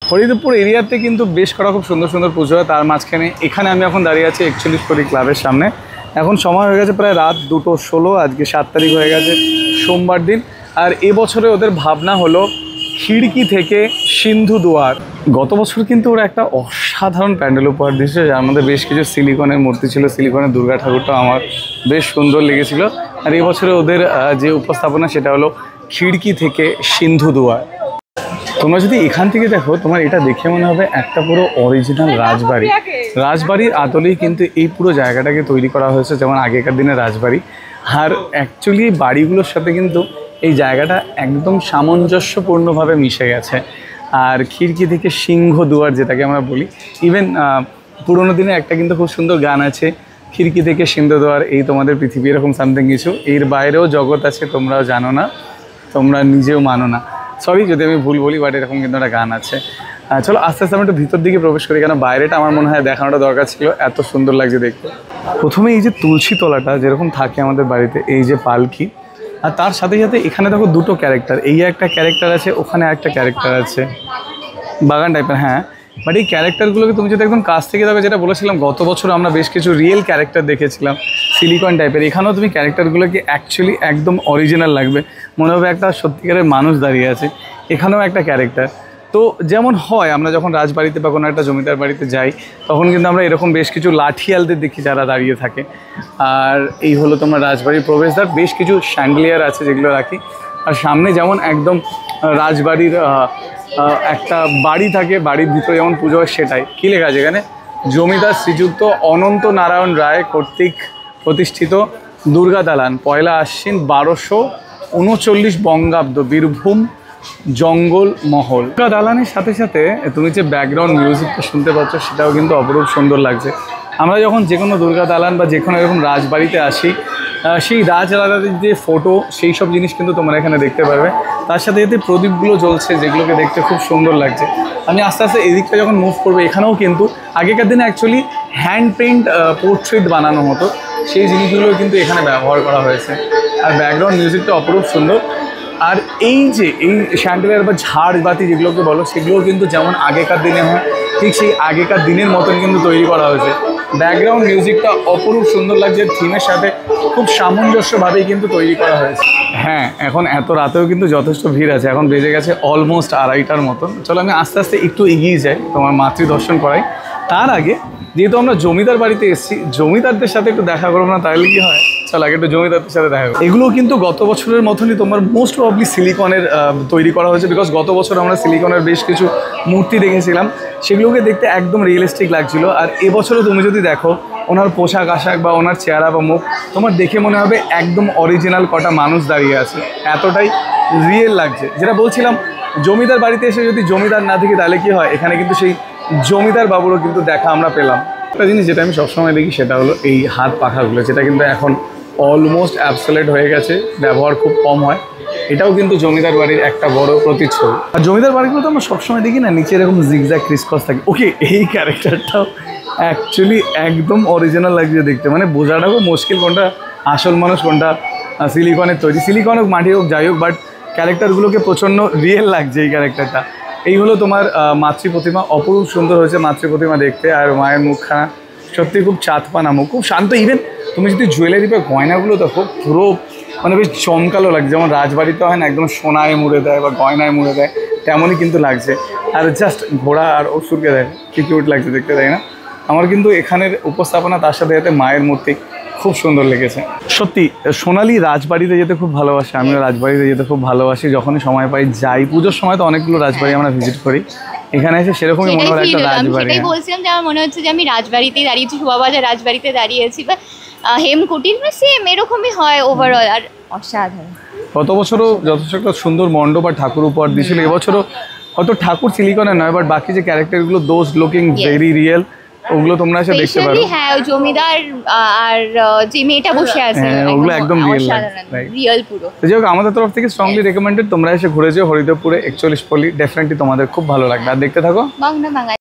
হরিদেবপুর এরিয়াতে কিন্তু বেশ কটা খুব সুন্দর সুন্দর পুজো হয়। তার মাঝখানে এখানে আমি এখন দাঁড়িয়ে আছি 41 কোটি ক্লাবের সামনে। এখন সময় হয়ে গেছে প্রায় রাত 2:16, আজকে 7 তারিখ হয়ে গেছে, সোমবার দিন। আর এবছরে ওদের ভাবনা হলো খিড়কি থেকে সিন্ধু দুয়ার। গত বছর কিন্তু ওরা একটা অসাধারণ প্যান্ডেল উপহার দিয়েছে, যার মধ্যে বেশ কিছু সিলিকনের মূর্তি ছিল। সিলিকনের দুর্গা ঠাকুরটা আমার বেশ সুন্দর লেগেছিল। আর এবছরে ওদের যে উপস্থাপনা সেটা হলো খিড়কি থেকে সিন্ধু দুয়ার। তোমরা যদি এখান থেকে দেখো, তোমার এটা দেখে মনে হবে একটা পুরো অরিজিনাল রাজবাড়ি। রাজবাড়ির আদলেই কিন্তু এই পুরো জায়গাটাকে তৈরি করা হয়েছে, যেমন আগেকার দিনের রাজবাড়ি। আর অ্যাকচুয়ালি বাড়িগুলোর সাথে কিন্তু এই জায়গাটা একদম সামঞ্জস্যপূর্ণভাবে মিশে গেছে। আর খিড়কি থেকে সিংহ দুয়ার যেটাকে আমরা বলি, ইভেন পুরোনো দিনে একটা কিন্তু খুব সুন্দর গান আছে, খিড়কি থেকে সিন্ধু দুয়ার এই তোমাদের পৃথিবী, এরকম সামথিং কিছু। এর বাইরেও জগৎ আছে, তোমরাও জানো না, তোমরা নিজেও মানো না। সরি যদি আমি ভুল বলি, বাট এরকম কিন্তু একটা গান আছে। চলো আস্তে আস্তে আমি একটু ভিতর দিকে প্রবেশ করি, কেন বাইরেটা আমার মনে হয় দেখানোটা দরকার ছিল, এত সুন্দর লাগছে দেখতে। প্রথমে এই যে তুলসী তলাটা যেরকম থাকে আমাদের বাড়িতে, এই যে পালকি, আর তার সাথে সাথে এখানে দেখো দুটো ক্যারেক্টার, এই একটা ক্যারেক্টার আছে, ওখানে একটা ক্যারেক্টার আছে, বাগান টাইপের। হ্যাঁ, বাট এই ক্যারেক্টারগুলোকে তুমি যদি একদম কাছ থেকে দেখো, যেটা বলেছিলাম গত বছর আমরা বেশ কিছু রিয়েল ক্যারেক্টার দেখেছিলাম সিলিকন টাইপের, এখানেও তুমি ক্যারেক্টারগুলোকে অ্যাকচুয়ালি একদম অরিজিনাল লাগবে, মনে হবে একটা সত্যিকারের মানুষ দাঁড়িয়ে আছে। এখানেও একটা ক্যারেক্টার। তো যেমন হয় আমরা যখন রাজবাড়িতে বা কোনো একটা জমিদার বাড়িতে যাই, তখন কিন্তু আমরা এরকম বেশ কিছু লাঠিয়ালদের দেখি যারা দাঁড়িয়ে থাকে। আর এই হলো তোমার রাজবাড়ির প্রবেশদ্বার, বেশ কিছু স্যান্ডেলিয়ার আছে যেগুলো রাখি। আর সামনে যেমন একদম রাজবাড়ির একটা বাড়ি থাকে, বাড়ির ভিতরে যেমন পুজো হয় সেটাই। কী লেখা আছে এখানে? জমিদার শ্রীযুক্ত অনন্ত নারায়ণ রায় কর্তৃক প্রতিষ্ঠিত দুর্গা দালান, 1 আশ্বিন 1239 বঙ্গাব্দ, বীরভূম জঙ্গল মহল। দুর্গা দালানের সাথে সাথে তুমি যে ব্যাকগ্রাউন্ড মিউজিকটা শুনতে পাচ্ছ, সেটাও কিন্তু অপরূপ সুন্দর লাগছে। আমরা যখন যে কোনো দুর্গা দালান বা যে কোনো এরকম রাজবাড়িতে আসি, সেই রাজরাজাদের যে ফটো, সেই সব জিনিস কিন্তু তোমরা এখানে দেখতে পারবে। তার সাথে এতে প্রদীপগুলো জ্বলছে, যেগুলোকে দেখতে খুব সুন্দর লাগছে। আমি আস্তে আস্তে এদিকটা যখন মুভ করবো, এখানেও কিন্তু আগেকার দিনে অ্যাকচুয়ালি হ্যান্ড পেইন্ট পোর্ট্রেট বানানো হতো, সেই জিনিসগুলো কিন্তু এখানে ব্যবহার করা হয়েছে। আর ব্যাকগ্রাউন্ড মিউজিকটা অপরূপ সুন্দর। আর এই যে এই স্যান্ডেলিয়ার বা ঝাড়বাতি যেগুলোকে বলো, সেগুলোও কিন্তু যেমন আগেকার দিনে হয়, ঠিক সেই আগেকার দিনের মতন কিন্তু তৈরি করা হয়েছে। ব্যাকগ্রাউন্ড মিউজিকটা অপরূপ সুন্দর লাগছে, থিমের সাথে খুব সামঞ্জস্যভাবেই কিন্তু তৈরি করা হয়েছে। হ্যাঁ, এখন এত রাতেও কিন্তু যথেষ্ট ভিড় আছে, এখন বেজে গেছে অলমোস্ট 2:30টার মতন। চলো আমি আস্তে আস্তে একটু এগিয়ে যাই, তোমার মাতৃদর্শন করাই। তার আগে যেহেতু আমরা জমিদার বাড়িতে এসেছি, জমিদারদের সাথে একটু দেখা করবো না, তাহলে কি হয়? চলো আগে একটু জমিদারদের সাথে দেখা করবো। এগুলো কিন্তু গত বছরের মতনই তোমার মোস্ট প্রবলি সিলিকনের তৈরি করা হয়েছে, বিকজ গত বছর আমরা সিলিকনের বেশ কিছু মূর্তি দেখেছিলাম, সেগুলোকে দেখতে একদম রিয়েলিস্টিক লাগছিল। আর এবছরও তুমি যদি দেখো, ওনার পোশাক আশাক বা ওনার চেহারা বা মুখ, তোমার দেখে মনে হবে একদম অরিজিনাল কটা মানুষ দাঁড়িয়ে আছে, এতটাই রিয়েল লাগছে। যেটা বলছিলাম, জমিদার বাড়িতে এসে যদি জমিদার না দেখি, তাহলে কি হয়? এখানে কিন্তু সেই জমিদার বাবুরও কিন্তু দেখা আমরা পেলাম। একটা জিনিস যেটা আমি সবসময় দেখি, সেটা হলো এই হাত পাখাগুলো, যেটা কিন্তু এখন অলমোস্ট অ্যাবসোলেট হয়ে গেছে, ব্যবহার খুব কম হয়। এটাও কিন্তু জমিদার বাড়ির একটা বড় প্রতিচ্ছবি। আর জমিদার বাড়িগুলো তো আমরা সবসময় দেখি না, নিচে এরকম জিগজ্যাগ ক্রিসক্রস থাকে। ওকে, এই ক্যারেক্টারটাও অ্যাকচুয়ালি একদম অরিজিনাল লাগছে দেখতে, মানে বোঝাটাও মুশকিল কোনটা আসল মানুষ, কোনটা সিলিকনের তৈরি। সিলিকন হোক, মাটি হোক, যাই হোক, বাট ক্যারেক্টারগুলোকে প্রচণ্ড রিয়েল লাগছে এই ক্যারেক্টারটা। এই হলো তোমার মাতৃ প্রতিমা, অপরূপ সুন্দর হয়েছে মাতৃ প্রতিমা দেখতে। আর মায়ের মুখখানা সত্যি খুব চাঁদপানা মুখ, খুব শান্ত। ইভেন তুমি যদি জুয়েলারি বা গয়নাগুলো দেখো, পুরো মানে বেশ চমকালো লাগছে, যেমন রাজবাড়িতে হয় না একদম সোনায় মুড়ে দেয় বা গয়নায় মুড়ে দেয়, তেমনই কিন্তু লাগছে। আর জাস্ট ঘোড়া আর অসুরকে দেয়, কি কিউট লাগছে দেখতে, তাই না? আমার কিন্তু এখানের উপস্থাপনা, তার সাথে সাথে মায়ের মূর্তি খুব সুন্দর লেগেছে। সত্যি সোনালি রাজবাড়িতে যেতে খুব ভালোবাসে, আমিও রাজবাড়িতে যেতে খুব ভালোবাসি, যখনই সময় পাই যাই। পুজোর সময় তো অনেকগুলো রাজবাড়ি আমরা ভিজিট করি, এখানে এসে সেরকমই মনে হয় একটা রাজবাড়ি। সেটাই বলছিলাম যে আমার মনে হচ্ছে যে আমি রাজবাড়িতেই দাঁড়িয়েছি, শোভাবাজার রাজবাড়িতে দাঁড়িয়েছি, বা হেমকুটির সেম এরকমই হয় ওভারঅল। আর অসাধারণ। গত বছরও যথেষ্ট একটা সুন্দর মণ্ডপ আর ঠাকুর উপহার দিয়েছিল। এবছরও হয়তো ঠাকুর সিলিকনের নয়, বাট বাকি যে ক্যারেক্টারগুলো দোজ লুকিং ভেরি রিয়েল, ওগুলো তোমরা এসে দেখতে পারো। হ্যাঁ, জমিদার আর যে মেয়েটা বসে আছে, ওগুলো একদম রিয়েল পুরো। যাই হোক, আমাদের তরফ থেকে স্ট্রংলি রেকমেন্ডেড, তোমরা এসে ঘুরে যেও হরিদেবপুরে 41 পল্লী, ডেফিনেটলি তোমাদের খুব ভালো লাগবে। আর দেখতে থাকো বাংলা বাঙালি।